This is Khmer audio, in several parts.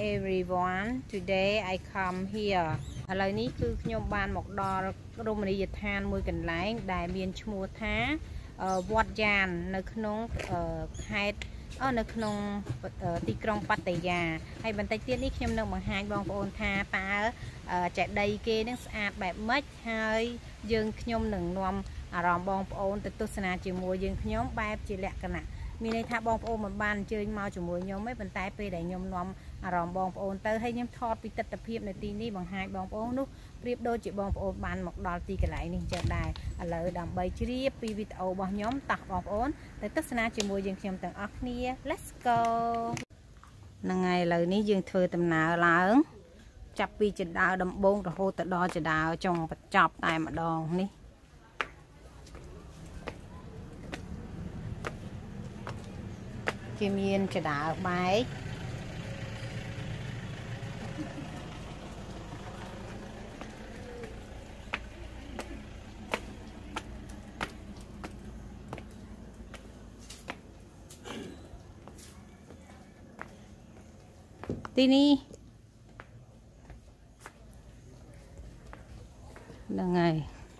everyone. Today I come here. ឥឡូវនេះគឺខ្ញុំបានមកដល់រមណីយដ្ឋានមួយកន្លែងដែលមានឈ្មោះថាវត្តយ៉ាននៅក្នុងខេត្តនៅក្នុងទីក្រុងប៉ាតាយាហើយបន្តិចទៀតនេះខ្ញុំនឹងបង្ហាញបងប្អូនថាតើចេតិយគេនឹងស្អាតបែបម៉េចហើយយើងខ្ញុំនឹងនាំអារម្មណ៍បងប្អូនទៅទស្សនាជាមួយយើងខ្ញុំបែបជាលក្ខណៈមានន័យថាបងប្អូនមិនបានអញ្ជើញមកជាមួយខ្ញុំទេប៉ុន្តែពេលដែលខ្ញុំនាំអារម្មណ៍បងប្អូនទៅហើយខ្ញុំថតពីទស្សនវិជ្ជានៅទីនេះបង្ហាញបងប្អូននោះប្រៀបដូចជាបងប្អូនបានមកដល់ទីកន្លែងនេះអញ្ចឹងដែរឥឡូវដើម្បីជ្រាបពីវីដេអូរបស់ខ្ញុំតោះបងប្អូនទៅទស្សនាជាមួយយើងខ្ញុំទាំងអស់គ្នា Let's go ហ្នឹងហើយឥឡូវនេះយើងធ្វើដំណើរឡើងចាប់ពីចណ្ដើដំបូងរហូតទៅដល់ចណ្ដើចុងបញ្ចប់តែម្ដងនេះគេមានចណ្ដើបែកទីនេះហ្នឹងហើយ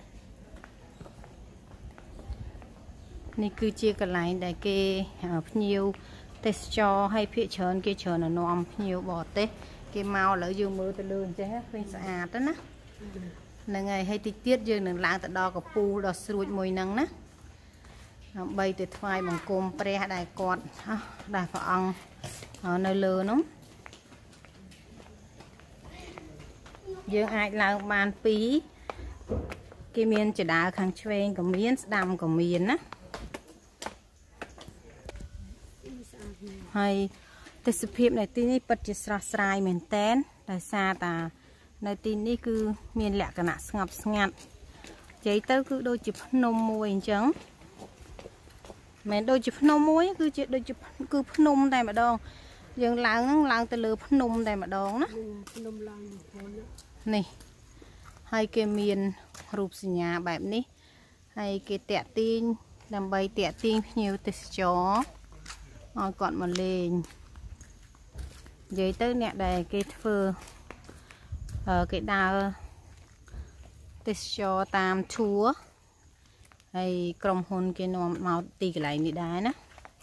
នេះគឺជាកន្លែងដែលគេភ្ញៀវទេសចរឲ្យភាគច្រើនគេច្រើននាំភ្ញៀវបរទេសគេមកឥឡូវយើងមើលទៅលើអញ្ចឹងឃើញស្អាតណាហ្នឹងហើយហើយតិចទៀតយើងនឹងឡើងទៅដល់កពូលដ៏ស្រួចមួយហ្នឹងណាដើម្បីទៅថ្វាយបង្គំព្រះដែលគាត់ដែលព្រះអង្គនៅលើនោះយើងអាចឡើងបានពីរគេមានចណ្ដើខាងឆ្វេងក៏មានស្ដាំក៏មានណាហើយទេសភាពនៅទីនេះពិតជាស្រស់ស្រាយមែនតែនដោយសារតានៅទីនេះគឺមានលក្ខណៈស្ងប់ស្ងាត់និយាយទៅគឺដូចជាភ្នំមួយអញ្ចឹងមិនដូចជាភ្នំមួយគឺជាដូចជាគឺភ្នំតែម្ដងយើងឡើងហ្នឹងឡើងទៅលើភ្នំតែម្ដងណាភ្នំឡើងនេះហើយគេមានរូបសញ្ញាបែបនេះហើយគេតាក់ទាញដើម្បីតាក់ទាញភ្ញៀវទេសចរឲ្យគាត់មកលេងនិយាយទៅអ្នកដែលគេធ្វើគេដើរទេសចរតាមធួរហើយក្រុមហ៊ុនគេនាំមកទីកន្លែងនេះដែរណា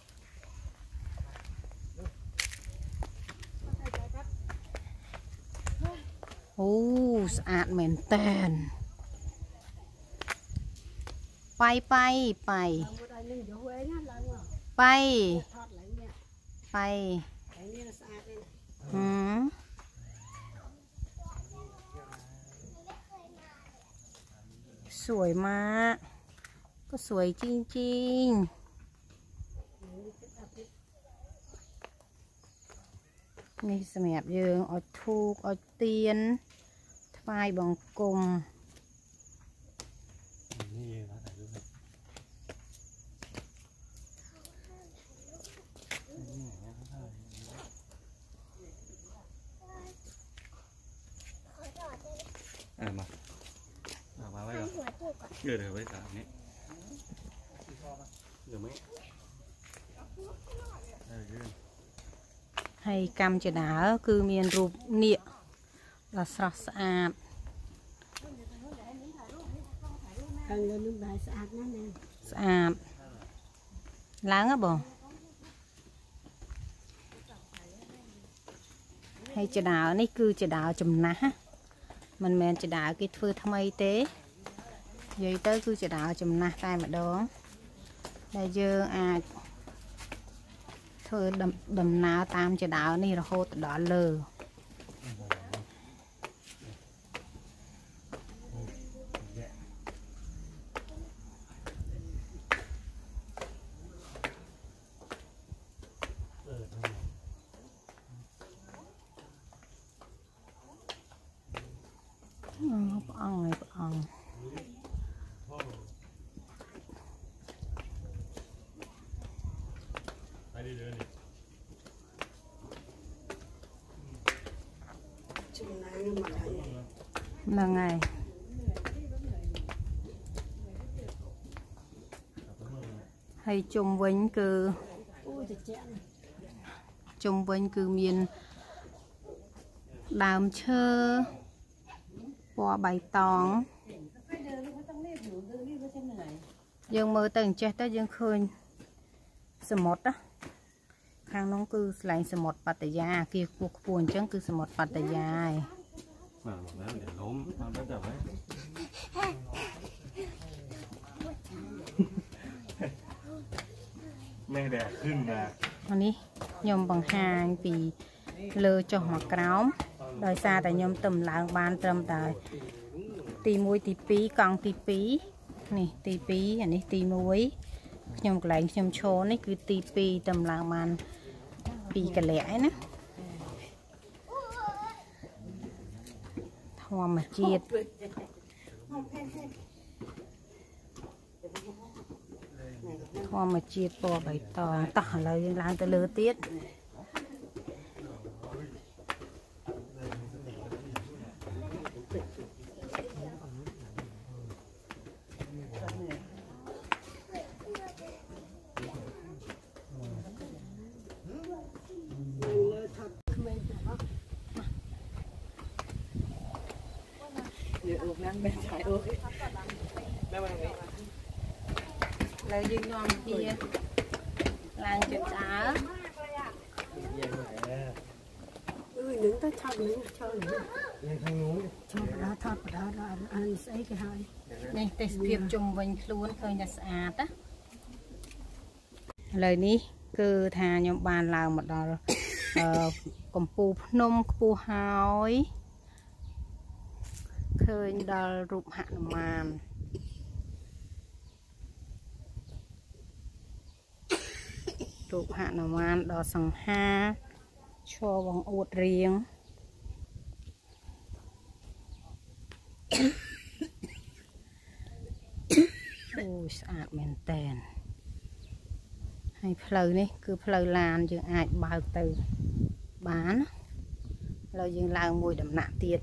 អូស្អាតមែនតែនបាយสวยมากก็สวยจริงๆนี่สำหรับយើងអុជធូបអុជទៀនថ្វាយបង្គំมาไว้ก่อนเดี๋ยวไว้ก่อนนี้เดี๋ยวไม่ហើយកម្មចដាគឺមានរូបនាគដ៏ស្រស់ស្អាតខាងលើនឹងដែរស្អាតណាស់ណាស្អាតឡើងហ៎បងហើយចដានេះគឺចដាចំណាស់មិនមែនចដាគេធ្វើថ្មីទេនិយាយទៅគឺចដាចំណាស់តែម្ដងដែលយើងអាចធ្វើដំណើរតាមចដានេះរហូតដល់លើព្រះអង្គហ្នឹងហើយហើយជុំវិញគឺ ជុំវិញគឺមាន đàm chơ bò bày tòng dương mơ từng chết tới dương khơi sờ một đó khang nông cư lại sờ một bát gia kia cuộc buồn chẳng cư sờ một bát gia mà để lốm nó rất là mẹ đẻขึ้นมาอันนี้ยมบังหางปีเลอจอหัวกร้าวโดยซาแต่ยมต่ำล้างบานเติมแต่ตีมวยตีปีกองตีปีนี่ตีปีอันนี้ตีมวยยมกระไรยมโชว์นี่คือตีปีต่ำล้างบานปีกระแหล่นะทอมมาเจียดทอมาเจียดปอใบตองต่อเลยยังล้างตะเลือเตี้ยเลยยืนนอนเพียล้างจุดจ้า những tới chọn những cho những cho đó thọt đó là ăn sấy cái hơi នេះទេសភាពជុំវិញខ្លួនឃើញតែស្អាតណាឥឡូវនេះគឺថាខ្ញុំបានឡើងមកដល់កំពូលភ្នំខ្ពស់ហើយឃើញដល់រូបហនុមានរូបហនុមានដ៏សង្ហាឈរវងអួតរៀងអូស្អាតមែនតើហើយផ្លូវនេះគឺផ្លូវឡានយើងអាចបើកទៅបានឥឡូវយើងឡើងមួយដំណាក់ទៀត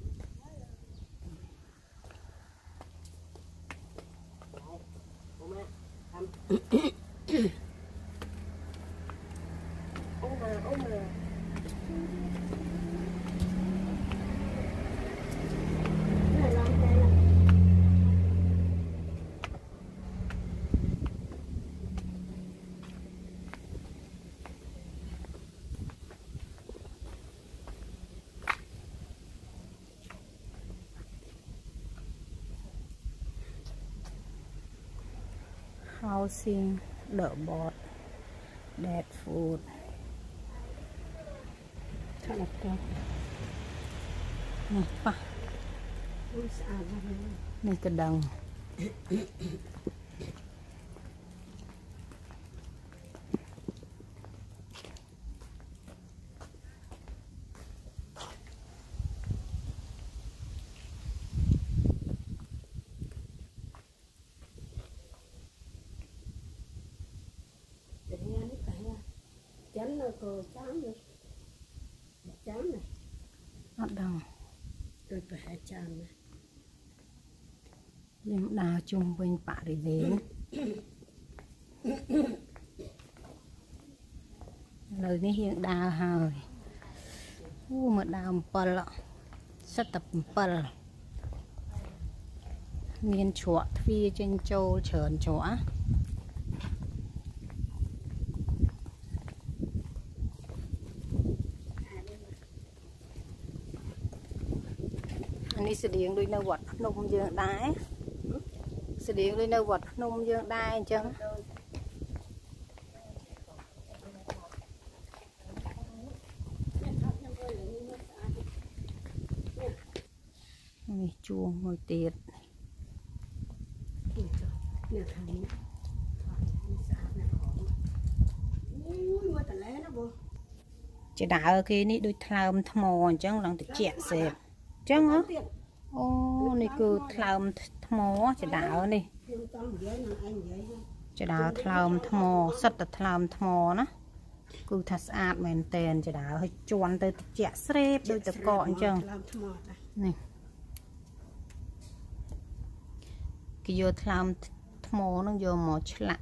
housing the board that food ถ้าหลับตานี่ป่ะสะอาดมากเลยนี่กระดัง chán là cô chán rồi chán này ở đâu tôi phải hai chán này nhưng đào chung bên bạ để đến lờiนี้hiện đào hơi mà đào một bờ lọ sắp tập một bờ miền chuột phi trên châu trởn chuộtอันนี้เสียงด้วยนวัดนมเยอะได้เสียงด้วยนวัดนมเยอะได้จังนี่จูงมวยเตียดเนี่ยทางนี้สะอาดนะอุ้ยมาแต่แล้วนะโบจะด่าkiaนี่ด้วยทลามทมอจังหลังติเจี๊ยเสพจังเหรอโอ้นี่คือทลามทมอจะด่านี่จะด่าทลามทมอสัตว์ทลามทมอนะคือทัศอาดแมนเตนจะด่าให้จวนเตติเจี๊ยเสพโดยตะกอนจังนี่กี่โยทลามทมอนั่งโยหมอฉละ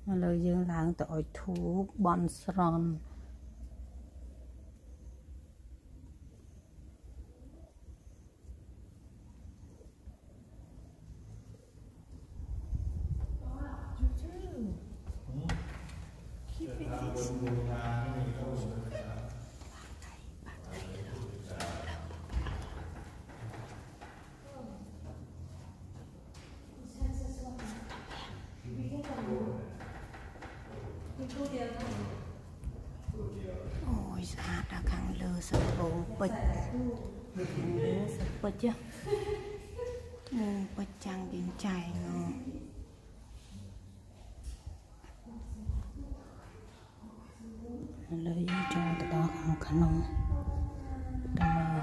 លើយើងឡើងទៅអុជធូបបន់ស្រន់អូយស្អាតដល់ខាងលើសត្វបងពេជ្រខាងលើសត្វពេជ្រមកពេជ្រចាំងវិញចែងលើយើងចូលទៅដល់ខាងក្នុងដល់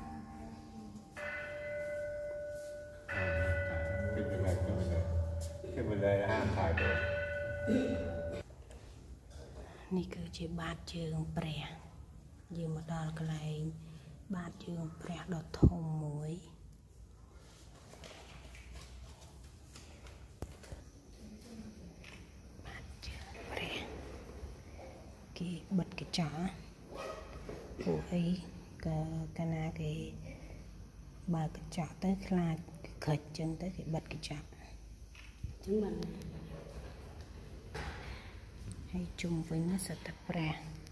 នេះគឺជាបាតជើងព្រះយើងមកដល់កន្លែងបាតជើងព្រះដ៏ធំមួយបាតជើងព្រះគេបិទកញ្ចក់ពួកអីក៏កាលណាគេបើកញ្ចក់ទៅខ្លាចក្រិចចឹងទៅគេបិទកញ្ចក់ចឹងបានហើយជុំវិញសត្វព្រះ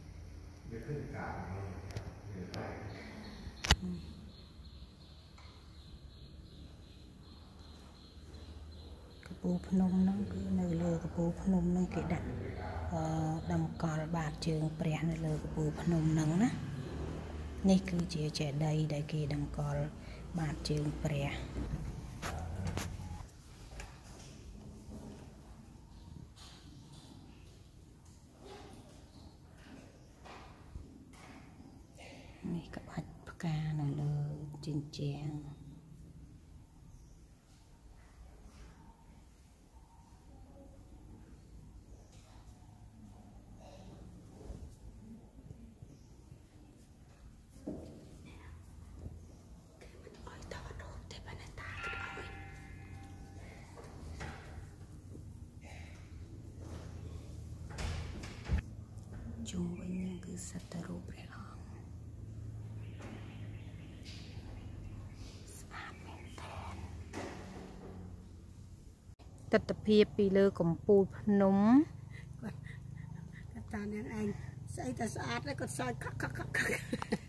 កពូភ្នំហ្នឹងគឺនៅលើកពូភ្នំហ្នឹងគេដាក់តម្កល់បាតជើងព្រះនៅលើកពូភ្នំហ្នឹងណានេះគឺជាចេតិយដែលគេតម្កល់បាតជើងព្រះនេះក្បាច់ផ្កានៅលើជញ្ជាំងជុំវិញនឹងគឺសត្វរូបព្រះអង្គស្អាតមែនទែនទិដ្ឋភាពពីលើកំពូលភ្នំគាត់តានាងឯងស្អីតែស្អាតហើយគាត់សើចខក